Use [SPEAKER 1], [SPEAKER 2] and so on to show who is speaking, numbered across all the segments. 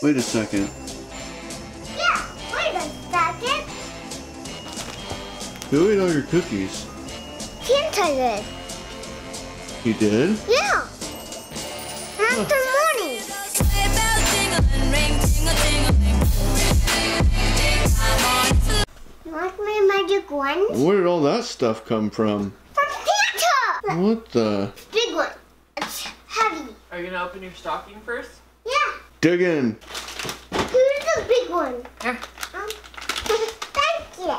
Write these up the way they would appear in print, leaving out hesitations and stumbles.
[SPEAKER 1] Wait a second.
[SPEAKER 2] Yeah, wait a second.
[SPEAKER 1] Who ate all your cookies?
[SPEAKER 2] Santa did.
[SPEAKER 1] You did?
[SPEAKER 2] Yeah. After morning. You like my magic wand?
[SPEAKER 1] Where did all that stuff come from?
[SPEAKER 2] From Santa!
[SPEAKER 1] What the?
[SPEAKER 2] Big one. It's heavy.
[SPEAKER 3] Are you gonna open your stocking first?
[SPEAKER 2] Yeah.
[SPEAKER 1] Dig in.
[SPEAKER 2] Here's the big one.
[SPEAKER 3] Here.
[SPEAKER 2] Thank you.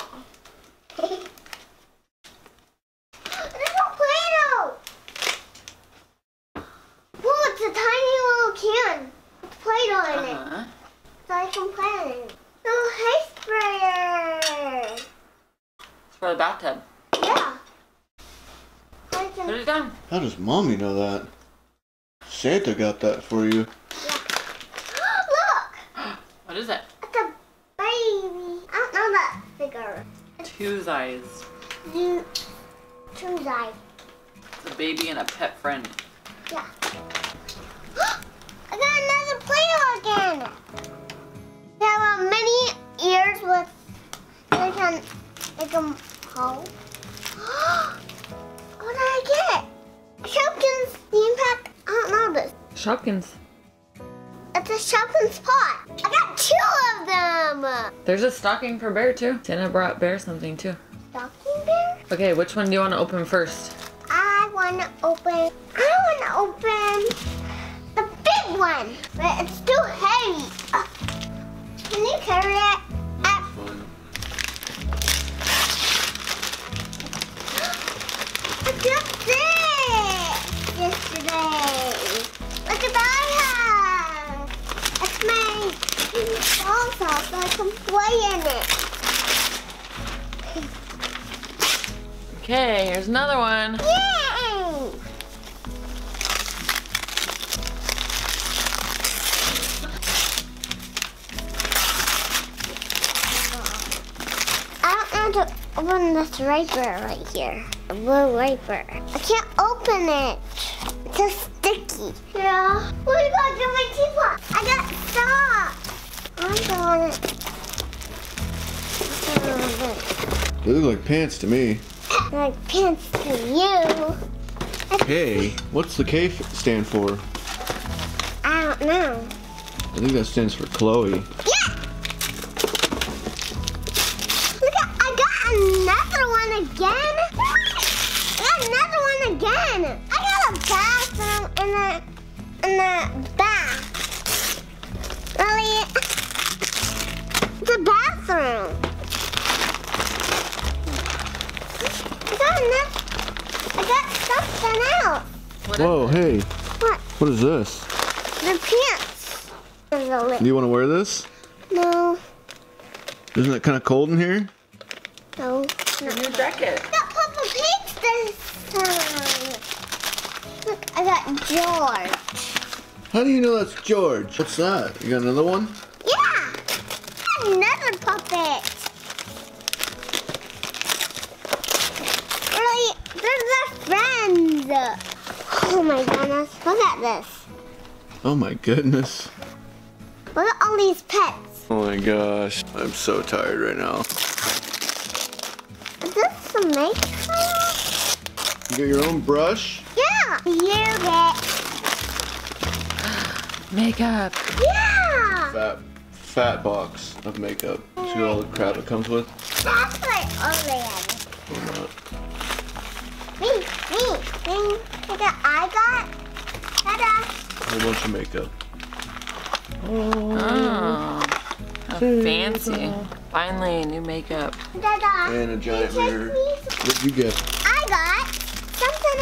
[SPEAKER 2] There's a Play-Doh. Whoa, it's a tiny little can with Play-Doh in it. So I can play in it. Oh, hay sprayer.
[SPEAKER 3] It's for the bathtub.
[SPEAKER 2] Yeah. I
[SPEAKER 3] Put
[SPEAKER 2] can,
[SPEAKER 3] it down.
[SPEAKER 1] How does mommy know that? Santa got that for you.
[SPEAKER 2] look.
[SPEAKER 3] What is it?
[SPEAKER 2] It's a baby. I don't know that figure.
[SPEAKER 3] Two's eyes.
[SPEAKER 2] You choose I.
[SPEAKER 3] It's a baby and a pet friend.
[SPEAKER 2] Yeah. I got another Play-Doh again. They have many ears with they can hold. What did I get? Shopkins theme pack. I don't know this.
[SPEAKER 3] Shopkins.
[SPEAKER 2] It's a Shopkins pot. I got 2 of them.
[SPEAKER 3] There's a stocking for Bear too. Santa brought Bear something too.
[SPEAKER 2] Stocking bear?
[SPEAKER 3] Okay, which one do you want to open first?
[SPEAKER 2] I want to open the big one, but it's too heavy. Can you carry it?
[SPEAKER 1] Fun.
[SPEAKER 2] I got this yesterday. Look at that I have. It's my doll's house, so I can play in it.
[SPEAKER 3] Okay, here's another one.
[SPEAKER 2] Yay! I don't know how to open this wiper right here. A blue wiper. I can't open it. It's so sticky. Yeah. What do you got in my teapot? I got socks. I want it.
[SPEAKER 1] They look like pants to me.
[SPEAKER 2] Like pants to you.
[SPEAKER 1] K. What's the K stand for?
[SPEAKER 2] I don't know.
[SPEAKER 1] I think that stands for Chloe.
[SPEAKER 2] Yeah! Look at, I got another one again. I got another one again. I got a bathroom in the bath. Really? It's a bathroom. I got something else.
[SPEAKER 1] Whoa, hey.
[SPEAKER 2] What?
[SPEAKER 1] What is this?
[SPEAKER 2] The pants. There's a lid.
[SPEAKER 1] Do you want to wear this?
[SPEAKER 2] No.
[SPEAKER 1] Isn't it kind of cold in here?
[SPEAKER 2] No.
[SPEAKER 3] Your new jacket.
[SPEAKER 2] I got Papa Pig this time. Look, I got George.
[SPEAKER 1] How do you know that's George? What's that? You got another one?
[SPEAKER 2] Yeah. I got another puppet. Really, they're their friends. Oh my goodness. Look at this.
[SPEAKER 1] Oh my goodness.
[SPEAKER 2] Look at all these pets.
[SPEAKER 1] Oh my gosh. I'm so tired right now.
[SPEAKER 2] Is this some makeup?
[SPEAKER 1] You got your own brush?
[SPEAKER 2] Yeah. You get.
[SPEAKER 3] Makeup.
[SPEAKER 2] Yeah.
[SPEAKER 1] Fat box of makeup. See all the crap it comes with?
[SPEAKER 2] That's like already. Me. Look at I got. Ta-da.
[SPEAKER 1] A whole bunch of makeup.
[SPEAKER 3] Oh, how fancy. Finally, new makeup.
[SPEAKER 2] Ta-da.
[SPEAKER 1] And a giant
[SPEAKER 2] Take
[SPEAKER 1] mirror.
[SPEAKER 2] me.
[SPEAKER 1] What'd you get?
[SPEAKER 2] I got something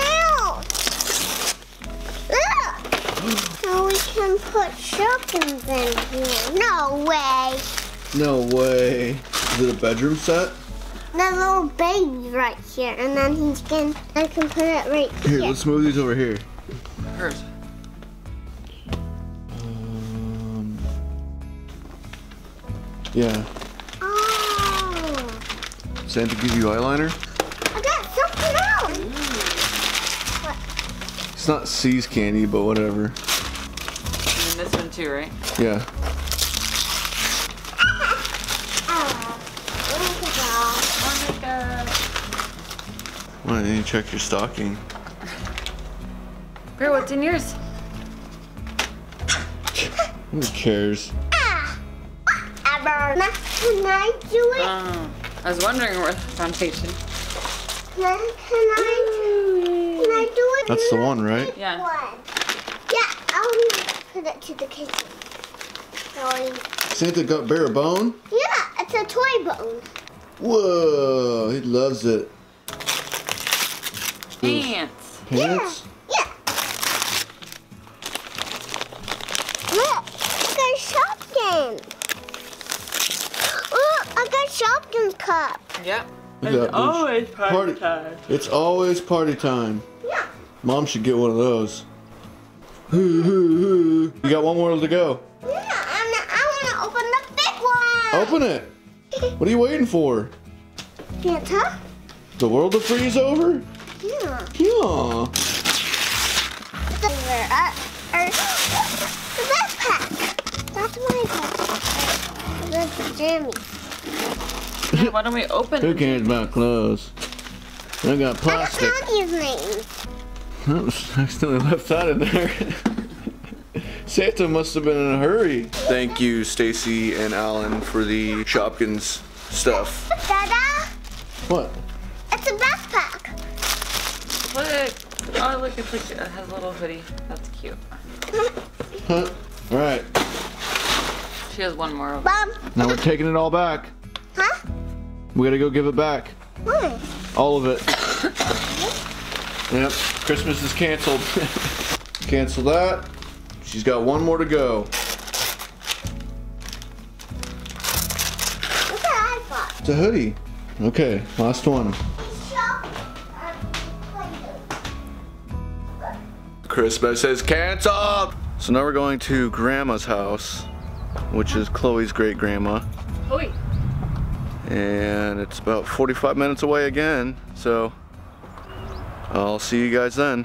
[SPEAKER 2] else. Look. So we can put Shopkins in here. No way.
[SPEAKER 1] No way. Is it a bedroom set?
[SPEAKER 2] The little baby right here, and then I can put it right
[SPEAKER 1] Here,
[SPEAKER 2] here.
[SPEAKER 1] let's move these over here.
[SPEAKER 3] Hers.
[SPEAKER 1] Yeah.
[SPEAKER 2] Oh,
[SPEAKER 1] Santa give you eyeliner?
[SPEAKER 2] I got something else. What?
[SPEAKER 1] It's not C's candy, but whatever.
[SPEAKER 3] And this one too, right?
[SPEAKER 1] Yeah. Why didn't you check your stocking?
[SPEAKER 3] Bear, what's in yours?
[SPEAKER 1] Who cares?
[SPEAKER 2] Whatever. Can I do it?
[SPEAKER 3] I was wondering where the foundation.
[SPEAKER 2] Can I do it?
[SPEAKER 1] That's the one, right?
[SPEAKER 3] Yeah.
[SPEAKER 2] One. Yeah, I'll put it to the kitchen. Sorry.
[SPEAKER 1] Santa got Bear a bone?
[SPEAKER 2] Yeah, it's a toy bone.
[SPEAKER 1] Whoa, he loves it.
[SPEAKER 3] Pants.
[SPEAKER 1] Pants?
[SPEAKER 2] Yeah. Look, I got Shopkins. Look, I got Shopkins cup.
[SPEAKER 3] Yep.
[SPEAKER 1] Look at that.
[SPEAKER 3] always party time.
[SPEAKER 1] It's always party time.
[SPEAKER 2] Yeah.
[SPEAKER 1] Mom should get one of those. You got one more to go.
[SPEAKER 2] Yeah, I want to open the big one.
[SPEAKER 1] Open it. What are you waiting for?
[SPEAKER 2] Santa?
[SPEAKER 1] The world to freeze over?
[SPEAKER 2] Yeah.
[SPEAKER 1] Yeah.
[SPEAKER 2] The backpack. That's my backpack. That's Jamie.
[SPEAKER 3] Why don't we open
[SPEAKER 1] Who
[SPEAKER 3] it?
[SPEAKER 1] cares about clothes? I got
[SPEAKER 2] That's
[SPEAKER 1] plastic.
[SPEAKER 2] Tony's name.
[SPEAKER 1] That was accidentally left that in there. Santa must have been in a hurry. Thank you, Stacy and Alan, for the Shopkins stuff.
[SPEAKER 2] Dada,
[SPEAKER 1] What?
[SPEAKER 2] it's a backpack.
[SPEAKER 3] Look. Oh, look, it's like, it has a little hoodie. That's cute.
[SPEAKER 1] Huh? All right.
[SPEAKER 3] She has one more.
[SPEAKER 2] Mom,
[SPEAKER 1] Now we're taking it all back.
[SPEAKER 2] huh?
[SPEAKER 1] We gotta go give it back.
[SPEAKER 2] Why?
[SPEAKER 1] All of it. Yep. Christmas is canceled. Cancel that. She's got one more to go.
[SPEAKER 2] Look at iPod.
[SPEAKER 1] It's a hoodie. Okay, last one. Christmas is canceled! So now we're going to Grandma's house, which is Chloe's great grandma.
[SPEAKER 3] Oi.
[SPEAKER 1] And it's about 45 minutes away again, so I'll see you guys then.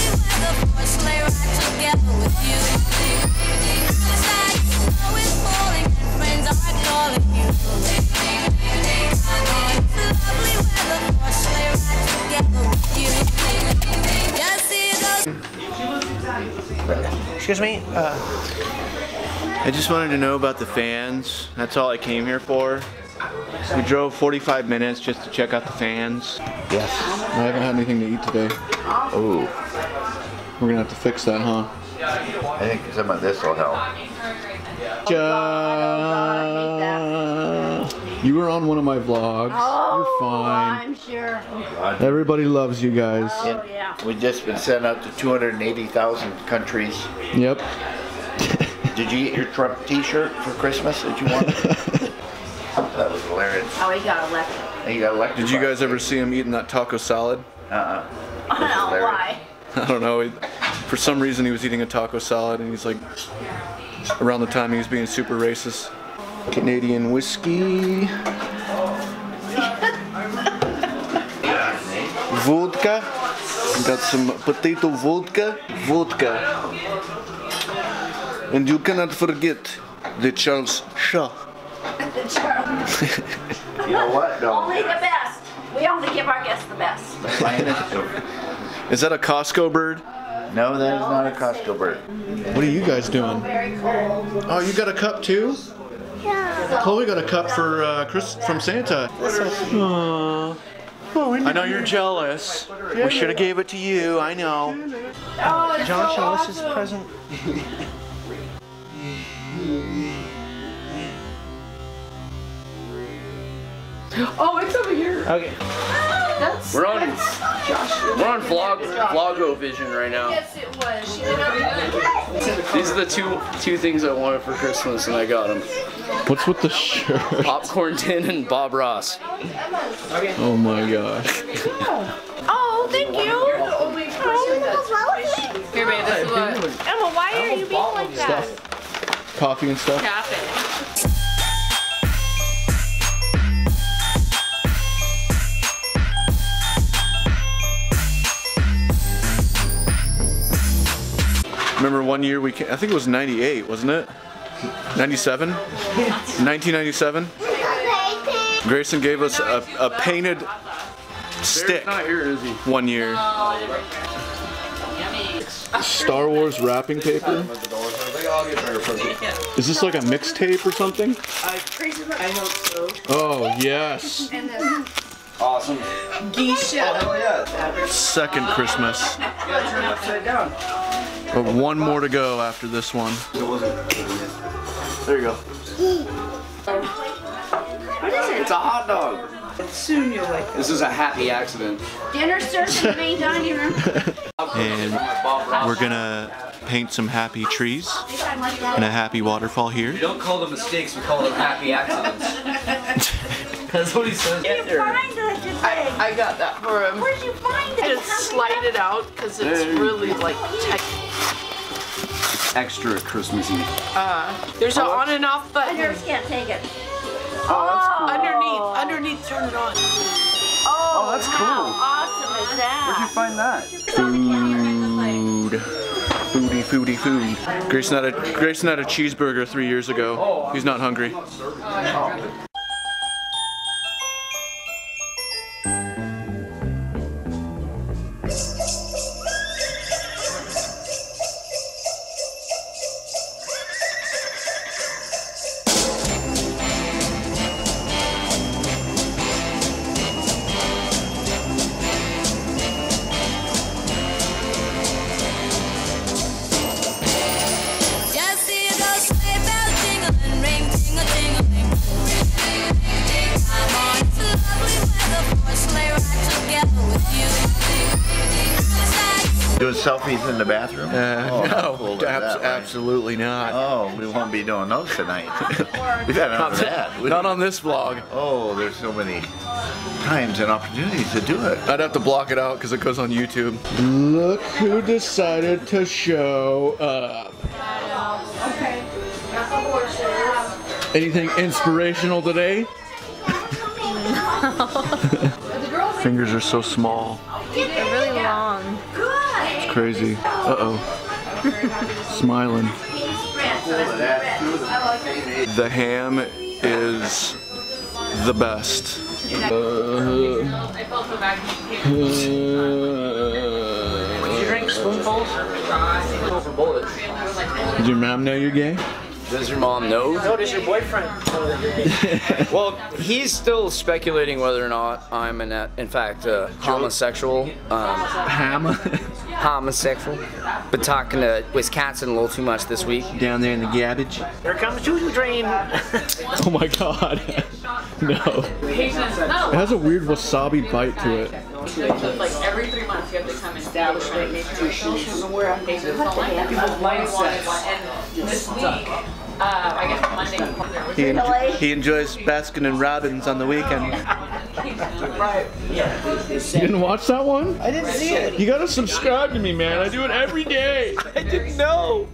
[SPEAKER 4] Excuse me?
[SPEAKER 1] I just wanted to know about the fans. That's all I came here for. We drove 45 minutes just to check out the fans.
[SPEAKER 4] Yes.
[SPEAKER 1] I haven't had anything to eat today.
[SPEAKER 4] Oh,
[SPEAKER 1] We're gonna have to fix that, huh?
[SPEAKER 4] I think some of this will help.
[SPEAKER 1] You were on one of my vlogs. You're fine.
[SPEAKER 5] I'm sure.
[SPEAKER 1] Everybody loves you guys.
[SPEAKER 5] Oh, yeah.
[SPEAKER 4] We've just been sent out to 280,000 countries.
[SPEAKER 1] Yep.
[SPEAKER 4] Did you get your Trump t-shirt for Christmas that you wanted? That was hilarious.
[SPEAKER 5] Oh, he got elected.
[SPEAKER 4] And you got elected.
[SPEAKER 1] Did you guys ever see him eating that taco salad?
[SPEAKER 5] I don't know why.
[SPEAKER 1] I don't know. For some reason, he was eating a taco salad, and he's like, around the time he was being super racist. Canadian whiskey. Vodka. Got some potato vodka. Vodka. And you cannot forget the Charles Shaw.
[SPEAKER 4] You know what? No.
[SPEAKER 5] Only the best. We only give our guests the best.
[SPEAKER 1] Is that a Costco bird?
[SPEAKER 4] No, that is not a Costco bird.
[SPEAKER 1] What are you guys doing?
[SPEAKER 5] Very cold.
[SPEAKER 1] Oh, you got a cup too?
[SPEAKER 2] Yeah.
[SPEAKER 1] Chloe got a cup for from Santa. Aww. I know you're jealous. We should have gave it to you. I know.
[SPEAKER 5] Oh, it's
[SPEAKER 4] John,
[SPEAKER 5] so
[SPEAKER 4] show us his
[SPEAKER 5] awesome.
[SPEAKER 4] present.
[SPEAKER 3] Oh, it's over here.
[SPEAKER 4] Okay.
[SPEAKER 3] That's
[SPEAKER 6] We're on Vlogo Vision right now.
[SPEAKER 5] Yes, it was. She did not
[SPEAKER 6] These are the two things I wanted for Christmas, and I got them:
[SPEAKER 1] What's with the shirt?
[SPEAKER 6] Popcorn Tin and Bob Ross.
[SPEAKER 1] Oh my gosh.
[SPEAKER 5] Oh, thank you. You're the only person that's
[SPEAKER 3] here, babe. This is what
[SPEAKER 5] Emma, why are you being like that?
[SPEAKER 1] Coffee and stuff.
[SPEAKER 3] cafe.
[SPEAKER 1] Remember one year we came, I think it was 98, wasn't it? 97? 1997? Grayson gave us a painted stick.
[SPEAKER 6] Not here, is he?
[SPEAKER 1] 1 year. Star Wars wrapping paper. Is this like a mixtape or something?
[SPEAKER 5] I hope so.
[SPEAKER 1] Oh yes.
[SPEAKER 5] And then
[SPEAKER 6] Awesome.
[SPEAKER 5] geisha.
[SPEAKER 1] Second Christmas.
[SPEAKER 6] Upside down.
[SPEAKER 1] But one more to go after this one. There you go.
[SPEAKER 5] What is it?
[SPEAKER 6] It's a hot dog.
[SPEAKER 5] Soon you'll like it.
[SPEAKER 6] This is a happy accident.
[SPEAKER 5] Dinner served in the main dining room.
[SPEAKER 1] And we're gonna paint some happy trees and a happy waterfall here.
[SPEAKER 7] We don't call them mistakes, we call them happy accidents. That's what he says.
[SPEAKER 5] Where'd you find that today?
[SPEAKER 3] I got that for him.
[SPEAKER 5] Where'd you find it?
[SPEAKER 3] Just slide it out because it's really like
[SPEAKER 6] Extra Christmassy.
[SPEAKER 3] there's an on and off button.
[SPEAKER 5] Others can't take it.
[SPEAKER 3] Underneath, turn it on.
[SPEAKER 5] Oh,
[SPEAKER 6] that's
[SPEAKER 5] how
[SPEAKER 6] cool.
[SPEAKER 5] awesome is that?
[SPEAKER 6] Where'd you find that?
[SPEAKER 1] Food. Grayson had a cheeseburger 3 years ago. He's not hungry.
[SPEAKER 8] Just see those sleigh bells jingling, ring, ting-a-ting-a-ling. Come on, it's lovely weather for a sleigh ride together with you.
[SPEAKER 4] Doing selfies in the bathroom? Oh, how cool is that, right?
[SPEAKER 1] Absolutely not.
[SPEAKER 4] Oh, we won't be doing those tonight. We've had enough of that.
[SPEAKER 1] Not on this vlog.
[SPEAKER 4] Oh, there's so many times and opportunities to do it.
[SPEAKER 1] I'd have to block it out because it goes on YouTube. Look who decided to show up. Anything inspirational today? Fingers are so small.
[SPEAKER 3] They're really long.
[SPEAKER 1] It's crazy. Uh-oh. Smiling. The ham is the best.
[SPEAKER 3] I felt so bad.
[SPEAKER 7] You drink spoonfuls? For bullets.
[SPEAKER 1] Did your mom know you're gay?
[SPEAKER 6] Does your mom know?
[SPEAKER 7] No, does your boyfriend?
[SPEAKER 6] Well, he's still speculating whether or not I'm in fact homosexual. Homosexual. Been talking to Wisconsin a little too much this week.
[SPEAKER 1] Down there in the garbage.
[SPEAKER 7] Here comes Choo Dream.
[SPEAKER 1] Oh my god. No. It has a weird wasabi bite to it.
[SPEAKER 3] Like every 3 months you have to come and establishment institutions where people's
[SPEAKER 7] mindsets.
[SPEAKER 3] And this week, I guess Monday.
[SPEAKER 1] He enjoys Baskin and Robbins on the weekend. You didn't watch that one?
[SPEAKER 7] I didn't see it.
[SPEAKER 1] You gotta subscribe to me, man. I do it every day.
[SPEAKER 7] I didn't know.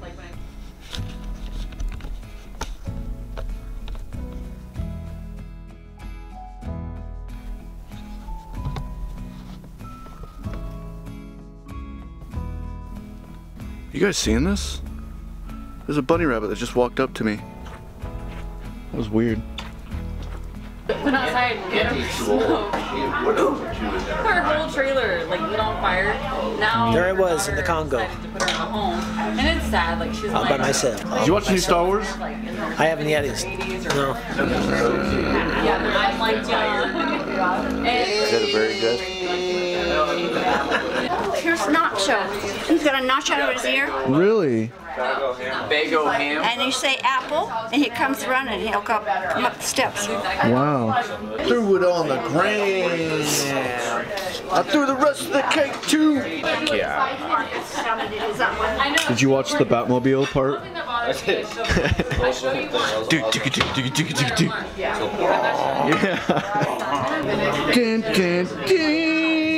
[SPEAKER 1] You guys seeing this? There's a bunny rabbit that just walked up to me. That was weird.
[SPEAKER 3] Went outside and get him smoke. Our whole trailer like lit on fire. Now
[SPEAKER 9] There I was in the Congo.
[SPEAKER 3] I decided to put her in a home, and it's sad. Like she's
[SPEAKER 9] All
[SPEAKER 3] like
[SPEAKER 9] by myself.
[SPEAKER 1] Did you watch the new Star Wars?
[SPEAKER 3] like in her
[SPEAKER 9] I haven't yet.
[SPEAKER 3] 80s or
[SPEAKER 9] No.
[SPEAKER 3] yeah, I'm like young.
[SPEAKER 4] Is that a very good?
[SPEAKER 5] Here's Nacho. He's got a nacho under his ear.
[SPEAKER 1] Really?
[SPEAKER 6] Bago ham.
[SPEAKER 5] And you say apple, and he comes running. He'll come up the steps.
[SPEAKER 1] Wow.
[SPEAKER 4] Threw it on the ground.
[SPEAKER 1] I threw the rest of the cake too.
[SPEAKER 4] Yeah.
[SPEAKER 1] Did you watch the Batmobile part? Yeah. Dun, dun, dun.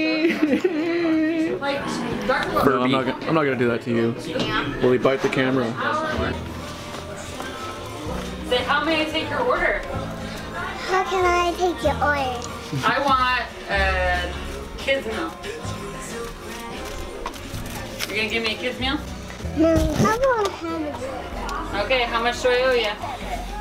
[SPEAKER 1] No, I'm not gonna do that to you. Will he bite the camera?
[SPEAKER 3] Say, how may I take your order?
[SPEAKER 2] How can I take your order?
[SPEAKER 3] I want kids meal. You're gonna give me a kids meal?
[SPEAKER 2] No, I won't have it.
[SPEAKER 3] Okay, how much do I owe you?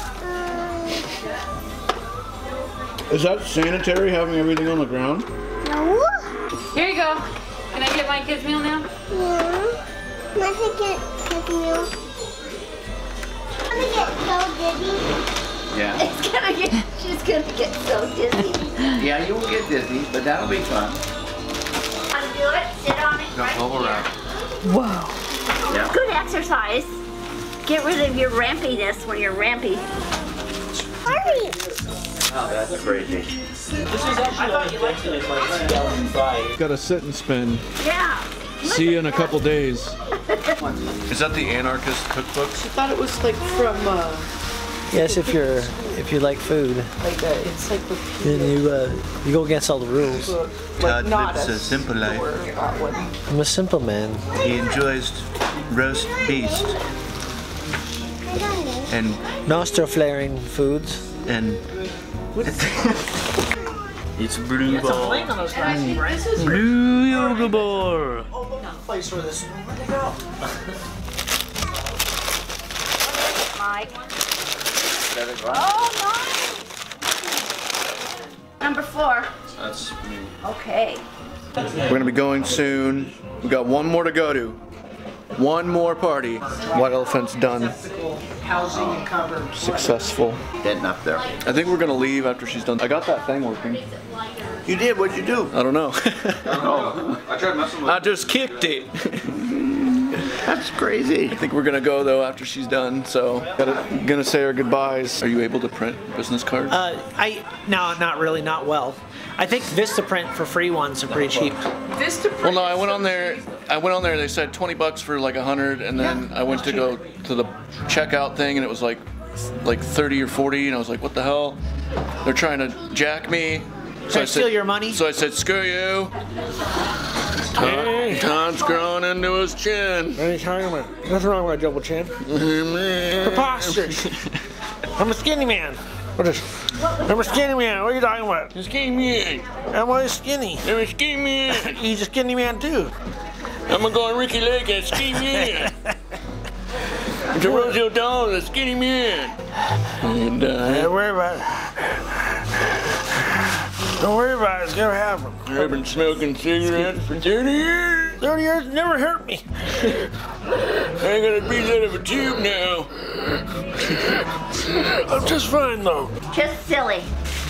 [SPEAKER 1] Is that sanitary having everything on the ground?
[SPEAKER 2] No,
[SPEAKER 3] Here you go. Can I get my kids' meal now?
[SPEAKER 2] Yeah. Let me get kids meal. I'm gonna get so dizzy.
[SPEAKER 4] Yeah.
[SPEAKER 5] She's gonna get so dizzy.
[SPEAKER 4] Yeah, you will get dizzy, but that'll be fun.
[SPEAKER 5] Undo it, sit on it. Right
[SPEAKER 4] Go
[SPEAKER 5] here.
[SPEAKER 4] around.
[SPEAKER 5] Whoa.
[SPEAKER 4] Yeah.
[SPEAKER 5] Good exercise. Get rid of your rampiness when you're rampy.
[SPEAKER 2] Hurry.
[SPEAKER 4] Oh, that's crazy.
[SPEAKER 1] Gotta sit and spin.
[SPEAKER 5] Yeah.
[SPEAKER 1] See you in a couple days. Is that the Anarchist cookbook?
[SPEAKER 9] I thought it was like from
[SPEAKER 10] Yes, if you like food,
[SPEAKER 9] like the encyclopedia.
[SPEAKER 10] then you go against all the rules.
[SPEAKER 9] Like not
[SPEAKER 1] lives a simple life.
[SPEAKER 10] I'm a simple man.
[SPEAKER 1] He enjoys roast beast and
[SPEAKER 10] Nostril flaring foods.
[SPEAKER 1] it's blue ball.
[SPEAKER 9] On those guys.
[SPEAKER 1] Blue yoga ball.
[SPEAKER 10] Place where this.
[SPEAKER 5] Mike. Oh, nice. Number 4.
[SPEAKER 6] That's me.
[SPEAKER 5] Okay.
[SPEAKER 1] We're gonna be going soon. We got one more to go to. One more party. White Elephant's done.
[SPEAKER 9] Housing and cover.
[SPEAKER 1] Successful.
[SPEAKER 4] Getting up there.
[SPEAKER 1] I think we're gonna leave after she's done. I got that thing working.
[SPEAKER 4] You did? What'd you do?
[SPEAKER 1] I don't know.
[SPEAKER 6] I tried messing with
[SPEAKER 1] I just kicked it.
[SPEAKER 4] That's crazy.
[SPEAKER 1] I think we're gonna go though after she's done. So gonna say our goodbyes. Are you able to print business cards?
[SPEAKER 10] No, not really, not well. I think Vistaprint for free ones are pretty cheap.
[SPEAKER 1] Well, no, I went on there. They said $20 for like 100, and then I went to go to the checkout thing, and it was like 30 or 40, and I was like, what the hell? They're trying to jack me. So I said,
[SPEAKER 10] steal your money?
[SPEAKER 1] So I said, screw you. Todd's growing into his chin.
[SPEAKER 10] What are you talking about? Nothing wrong with a double chin. Preposterous. I'm a skinny man. What is? I'm a skinny man. What are you talking about?
[SPEAKER 1] Skinny man.
[SPEAKER 10] I'm always skinny.
[SPEAKER 1] I'm a skinny man.
[SPEAKER 10] He's a skinny man too.
[SPEAKER 1] I'm gonna go on Ricky Lake and skinny man. It's a Rosie O'Donnell, a skinny man. And
[SPEAKER 10] Don't worry about it. Don't worry about it. It's gonna happen.
[SPEAKER 1] I've been smoking cigarettes for 30 years.
[SPEAKER 10] 30 years never hurt me.
[SPEAKER 1] I got a piece out of a tube now.
[SPEAKER 10] I'm just fine though.
[SPEAKER 5] Just silly.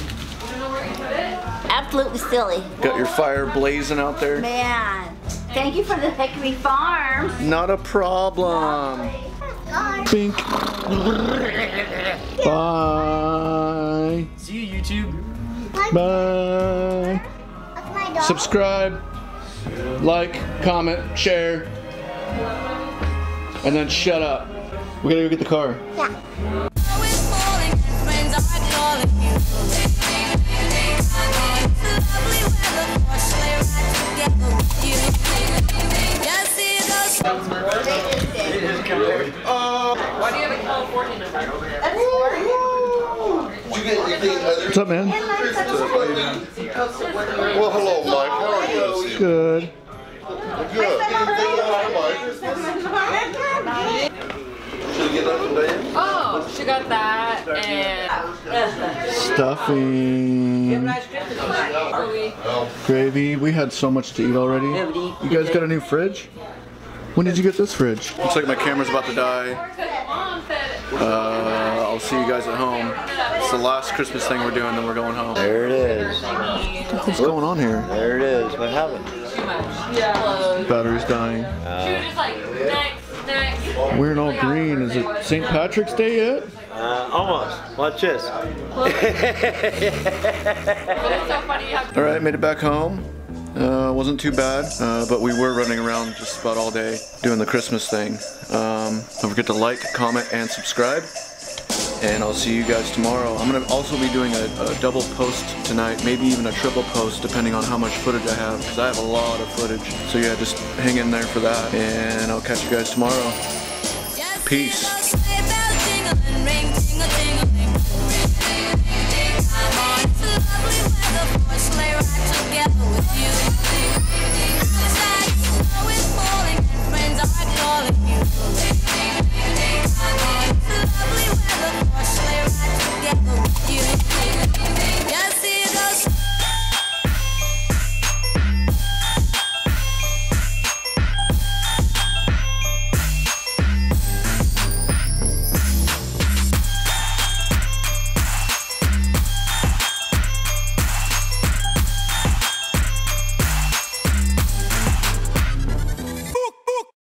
[SPEAKER 5] Absolutely silly.
[SPEAKER 1] Got your fire blazing out there?
[SPEAKER 5] Man. Thank you for the Hickory Farm.
[SPEAKER 1] Not a problem. Bink. Bye.
[SPEAKER 7] See you, YouTube.
[SPEAKER 1] Bye.
[SPEAKER 2] That's my dog.
[SPEAKER 1] Subscribe, like, comment, share, and then shut up. We gotta go get the car.
[SPEAKER 2] Yeah.
[SPEAKER 8] Always falling, friends are calling you. Lovely weather for sleigh ride together with you. Just see those.
[SPEAKER 3] Why do you have a California number?
[SPEAKER 1] What's up, man?
[SPEAKER 11] Well, hello, Mike. How are you?
[SPEAKER 1] Good.
[SPEAKER 11] Good. Should we get up and down?
[SPEAKER 3] Oh, she got that and
[SPEAKER 1] Stuffing. Gravy. We had so much to eat already. You guys got a new fridge? When did you get this fridge? Looks like my camera's about to die. I'll see you guys at home. It's the last Christmas thing we're doing, then we're going home.
[SPEAKER 10] There it is.
[SPEAKER 1] What's going on here?
[SPEAKER 10] There it is. What happened?
[SPEAKER 1] Battery's dying.
[SPEAKER 3] she was just like, next.
[SPEAKER 1] We're in all green. Is it St. Patrick's Day yet?
[SPEAKER 10] Almost. Watch this.
[SPEAKER 3] But it's so funny you have
[SPEAKER 1] All right, made it back home. Wasn't too bad, but we were running around just about all day doing the Christmas thing. Don't forget to like, comment, and subscribe. And I'll see you guys tomorrow. I'm gonna also be doing a double post tonight, maybe even a triple post, depending on how much footage I have, because I have a lot of footage. So yeah, just hang in there for that, and I'll catch you guys tomorrow. Peace.
[SPEAKER 8] Sleigh bells jingling, ring, tingle, tingling. Come on, it's a lovely weather for a sleigh ride together with you.